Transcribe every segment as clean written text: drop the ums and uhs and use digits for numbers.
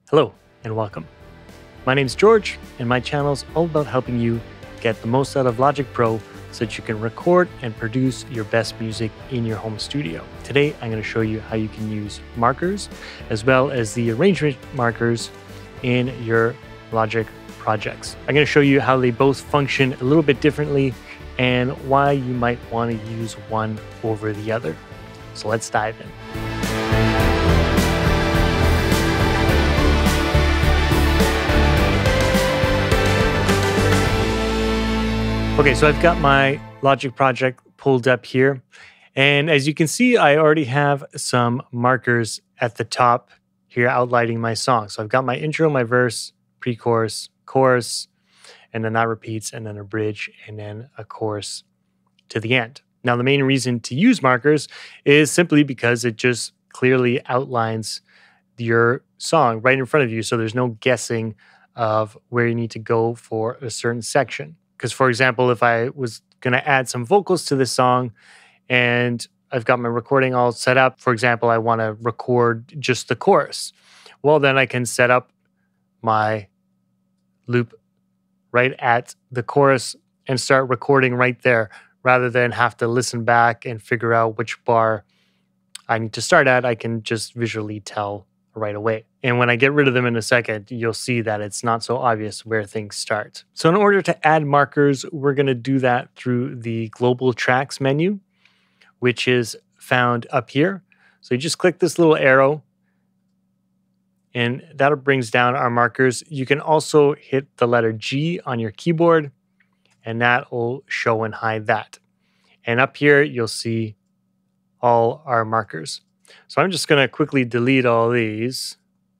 Hello and welcome. My name is George, and my channel is all about helping you get the most out of Logic Pro so that you can record and produce your best music in your home studio. Today, I'm going to show you how you can use markers as well as the arrangement markers in your Logic projects. I'm going to show you how they both function a little bit differently and why you might want to use one over the other. So let's dive in. Okay, so I've got my Logic project pulled up here. And as you can see, I already have some markers at the top here outlining my song. So I've got my intro, my verse, pre-chorus, chorus, and then that repeats, and then a bridge, and then a chorus to the end. Now, the main reason to use markers is simply because it just clearly outlines your song right in front of you. So there's no guessing of where you need to go for a certain section. Because, for example, if I was going to add some vocals to this song and I've got my recording all set up, for example, I want to record just the chorus. Well, then I can set up my loop right at the chorus and start recording right there rather than have to listen back and figure out which bar I need to start at. I can just visually tell right away. And when I get rid of them in a second, you'll see that it's not so obvious where things start. So in order to add markers, we're going to do that through the Global Tracks menu, which is found up here. So you just click this little arrow, and that brings down our markers. You can also hit the letter G on your keyboard, and that will show and hide that. And up here, you'll see all our markers. So I'm just going to quickly delete all these.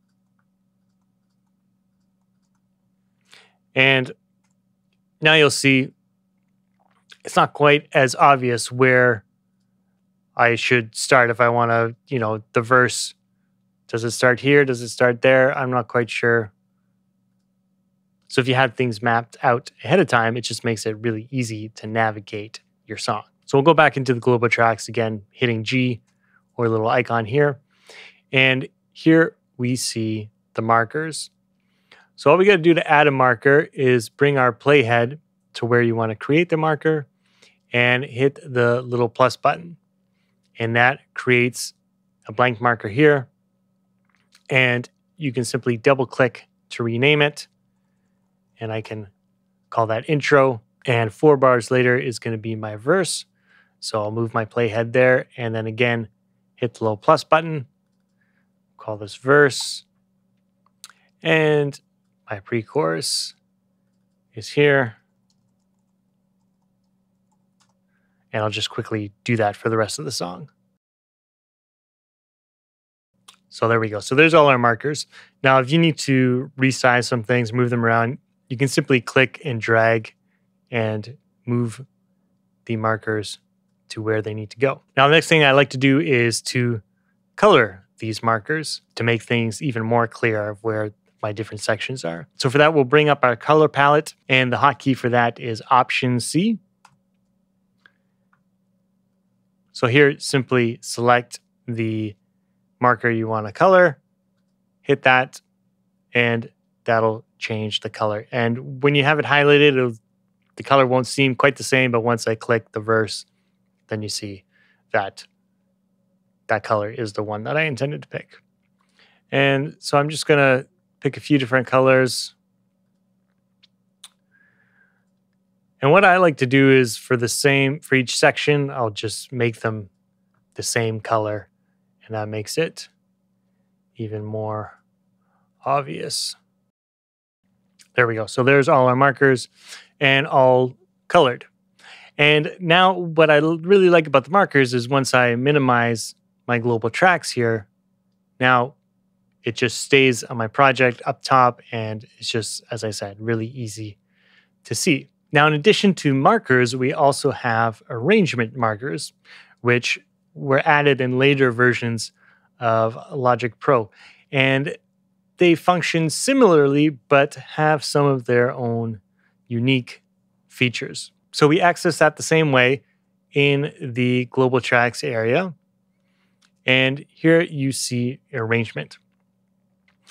And now you'll see it's not quite as obvious where I should start if I want to, the verse. Does it start here? Does it start there? I'm not quite sure. So if you had things mapped out ahead of time, it just makes it really easy to navigate your song. So we'll go back into the global tracks again, hitting G or a little icon here. And here we see the markers. So all we got to do to add a marker is bring our playhead to where you want to create the marker and hit the little plus button. And that creates a blank marker here. And you can simply double click to rename it. And I can call that intro. And 4 bars later is going to be my verse. So I'll move my playhead there. And then again, hit the little plus button. Call this verse. And my pre-chorus is here. And I'll just quickly do that for the rest of the song. So there we go. So there's all our markers. Now, if you need to resize some things, move them around, you can simply click and drag and move the markers to where they need to go. Now, the next thing I like to do is to color these markers to make things even more clear of where my different sections are. So for that, we'll bring up our color palette, and the hotkey for that is Option C. So here, simply select the marker you want to color, hit that, and that'll change the color. And when you have it highlighted, the color won't seem quite the same, but once I click the verse, then you see that that color is the one that I intended to pick. And so I'm just going to pick a few different colors. And what I like to do is for each section, I'll just make them the same color. And that makes it even more obvious. There we go. So there's all our markers and all colored. And now what I really like about the markers is once I minimize my global tracks here, now it just stays on my project up top, and it's just, as I said, really easy to see. Now, in addition to markers, we also have arrangement markers, which were added in later versions of Logic Pro. And they function similarly, but have some of their own unique features. So we access that the same way in the global tracks area. And here you see arrangement.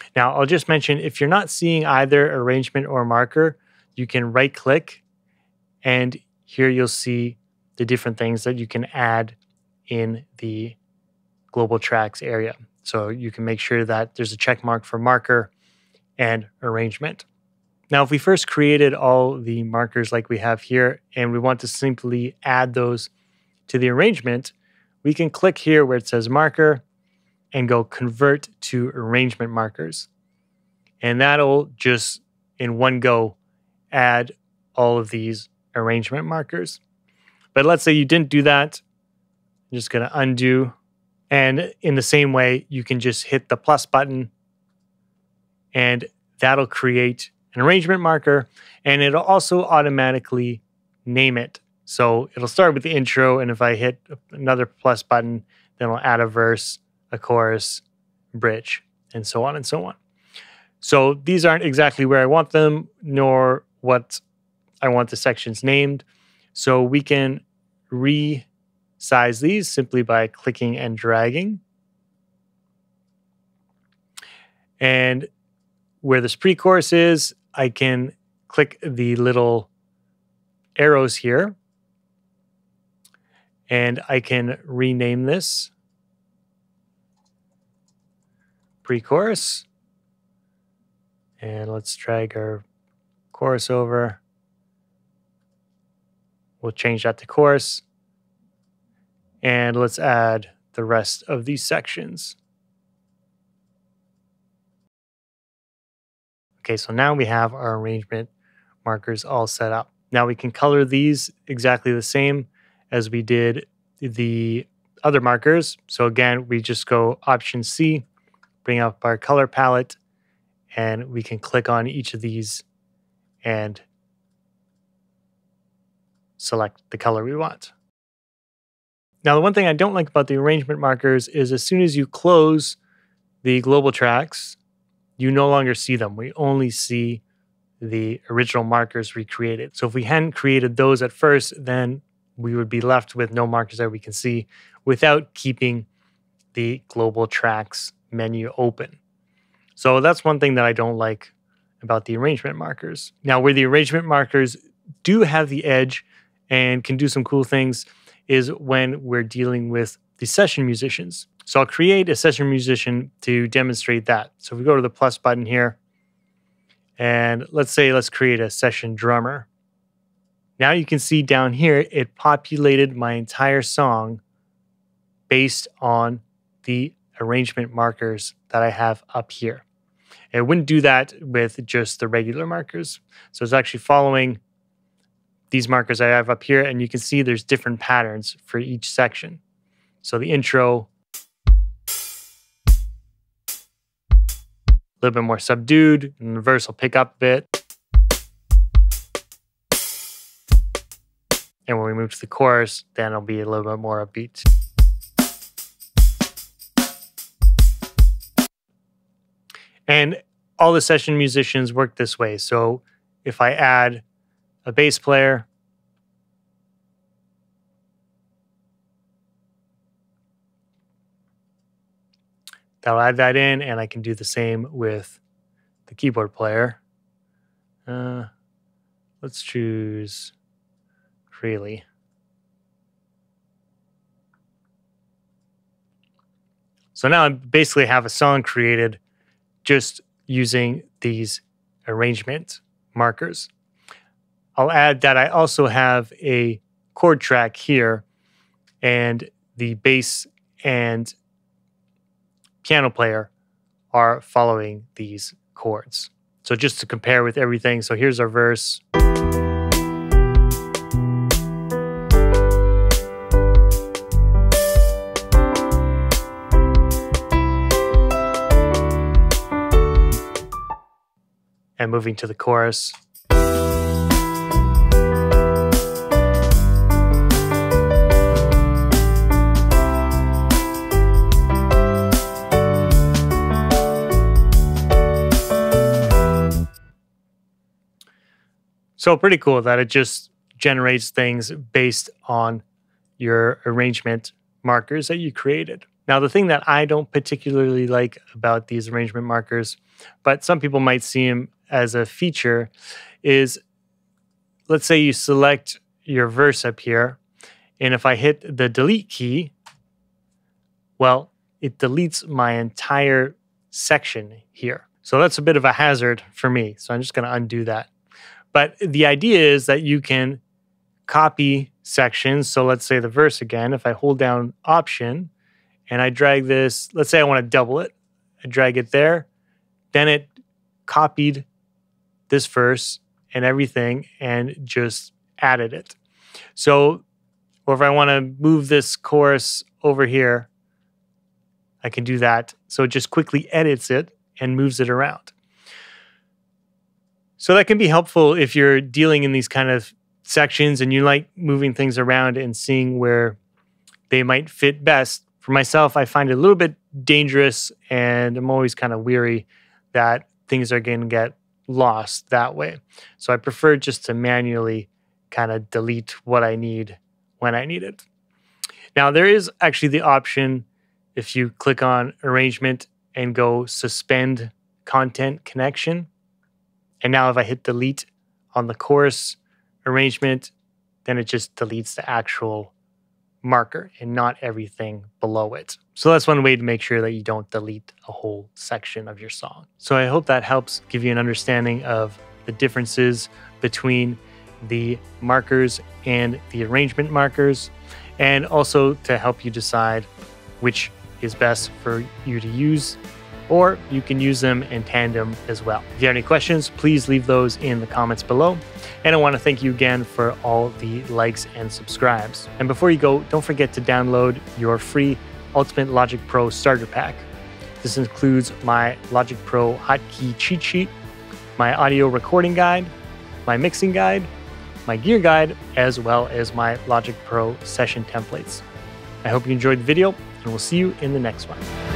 Now, I'll just mention, if you're not seeing either arrangement or marker, you can right click, and here you'll see the different things that you can add in the global tracks area. So you can make sure that there's a check mark for marker and arrangement. Now, if we first created all the markers like we have here, and we want to simply add those to the arrangement, we can click here where it says marker and go convert to arrangement markers. And that'll just in one go add all of these arrangement markers. But let's say you didn't do that. I'm just going to undo. And in the same way, you can just hit the plus button, and that'll create an arrangement marker, and it'll also automatically name it. So it'll start with the intro, and if I hit another plus button, then it'll add a verse, a chorus, bridge, and so on and so on. So these aren't exactly where I want them, nor what I want the sections named. So we can resize these simply by clicking and dragging. And where this pre-chorus is, I can click the little arrows here, and I can rename this pre-chorus. And let's drag our chorus over. We'll change that to chorus. And let's add the rest of these sections. Okay, so now we have our arrangement markers all set up. Now we can color these exactly the same as we did the other markers. So again, we just go Option C, bring up our color palette, and we can click on each of these and select the color we want. Now, the one thing I don't like about the arrangement markers is as soon as you close the global tracks, you no longer see them. We only see the original markers we created. So if we hadn't created those at first, then we would be left with no markers that we can see without keeping the global tracks menu open. So that's one thing that I don't like about the arrangement markers. Now, where the arrangement markers do have the edge and can do some cool things is when we're dealing with the session musicians. So I'll create a session musician to demonstrate that. So if we go to the plus button here, and let's create a session drummer. Now you can see down here, it populated my entire song based on the arrangement markers that I have up here. It wouldn't do that with just the regular markers. So it's actually following these markers I have up here, and you can see there's different patterns for each section. So the intro, a little bit more subdued, and the verse will pick up a bit. And when we move to the chorus, then it'll be a little bit more upbeat. And all the session musicians work this way. So if I add a bass player, that'll add that in, and I can do the same with the keyboard player. Let's choose freely. So now I basically have a song created just using these arrangement markers. I'll add that I also have a chord track here, and the bass and piano player are following these chords. So just to compare with everything, so here's our verse. And moving to the chorus. So pretty cool that it just generates things based on your arrangement markers that you created. Now, the thing that I don't particularly like about these arrangement markers, but some people might see them as a feature, is let's say you select your verse up here, and if I hit the delete key, well, it deletes my entire section here. So that's a bit of a hazard for me. So I'm just going to undo that. But the idea is that you can copy sections. So let's say the verse again, if I hold down Option and I drag this, let's say I want to double it. I drag it there. Then it copied this verse and everything and just added it. So, or if I want to move this chorus over here, I can do that. So it just quickly edits it and moves it around. So that can be helpful if you're dealing in these kind of sections and you like moving things around and seeing where they might fit best. For myself, I find it a little bit dangerous, and I'm always kind of weary that things are going to get lost that way. So I prefer just to manually kind of delete what I need when I need it. Now, there is actually the option, if you click on Arrangement and go Suspend Content Connection. And now if I hit delete on the chorus arrangement, then it just deletes the actual marker and not everything below it. So that's one way to make sure that you don't delete a whole section of your song. So I hope that helps give you an understanding of the differences between the markers and the arrangement markers, and also to help you decide which is best for you to use, or you can use them in tandem as well. If you have any questions, please leave those in the comments below. And I want to thank you again for all the likes and subscribes. And before you go, don't forget to download your free Ultimate Logic Pro Starter Pack. This includes my Logic Pro Hotkey Cheat Sheet, my audio recording guide, my mixing guide, my gear guide, as well as my Logic Pro session templates. I hope you enjoyed the video, and we'll see you in the next one.